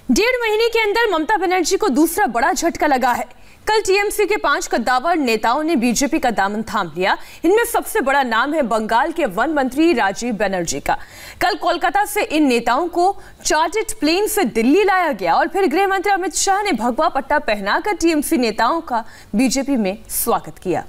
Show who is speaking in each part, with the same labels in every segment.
Speaker 1: डेढ़ महीने के अंदर ममता बनर्जी को दूसरा बड़ा झटका लगा है। कल टीएमसी के 5 कद्दावर नेताओं ने बीजेपी का दामन थाम लिया। इनमें सबसे बड़ा नाम है बंगाल के वन मंत्री राजीव बनर्जी का। कल कोलकाता से इन नेताओं को चार्टर्ड प्लेन से दिल्ली लाया गया और फिर गृह मंत्री अमित शाह ने भगवा पट्टा पहनाकर टीएमसी नेताओं का बीजेपी में स्वागत किया।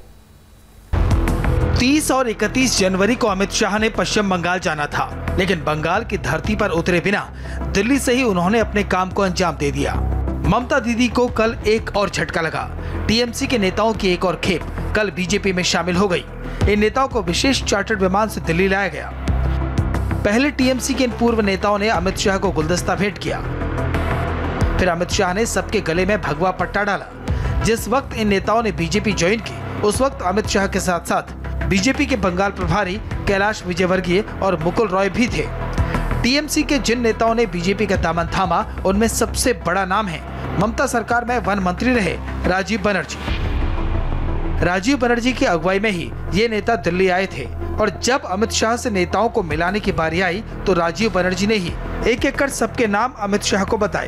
Speaker 2: 30 और 31 जनवरी को अमित शाह ने पश्चिम बंगाल जाना था, लेकिन बंगाल की धरती पर उतरे बिना दिल्ली से ही उन्होंने अपने काम को अंजाम दे दिया। ममता दीदी को कल एक और झटका लगा। टीएमसी के नेताओं की एक और खेप कल बीजेपी में शामिल हो गई। इन नेताओं को विशेष चार्टर्ड विमान से दिल्ली लाया गया। पहले टीएमसी के इन पूर्व नेताओं ने अमित शाह को गुलदस्ता भेंट किया, फिर अमित शाह ने सबके गले में भगवा पट्टा डाला। जिस वक्त इन नेताओं ने बीजेपी ज्वाइन की, उस वक्त अमित शाह के साथ साथ बीजेपी के बंगाल प्रभारी कैलाश विजयवर्गीय और मुकुल रॉय भी थे। टीएमसी के जिन नेताओं ने बीजेपी का दामन थामा, उनमें सबसे बड़ा नाम है ममता सरकार में वन मंत्री रहे राजीव बनर्जी। राजीव बनर्जी की अगुवाई में ही ये नेता दिल्ली आए थे और जब अमित शाह से नेताओं को मिलाने की बारी आई तो राजीव बनर्जी ने ही एक एक कर सबके नाम अमित शाह को बताए।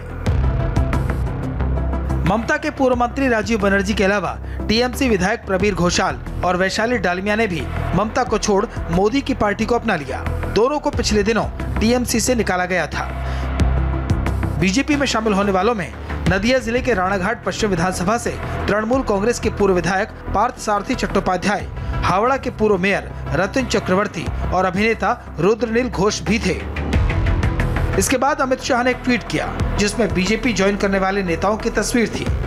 Speaker 2: ममता के पूर्व मंत्री राजीव बनर्जी के अलावा टीएमसी विधायक प्रबीर घोषाल और वैशाली डालमिया ने भी ममता को छोड़ मोदी की पार्टी को अपना लिया। दोनों को पिछले दिनों टीएमसी से निकाला गया था। बीजेपी में शामिल होने वालों में नदिया जिले के राणाघाट पश्चिम विधानसभा से तृणमूल कांग्रेस के पूर्व विधायक पार्थ सारथी चट्टोपाध्याय, हावड़ा के पूर्व मेयर रतन चक्रवर्ती और अभिनेता रुद्रनील घोष भी थे। इसके बाद अमित शाह ने एक ट्वीट किया जिसमें बीजेपी ज्वाइन करने वाले नेताओं की तस्वीर थी।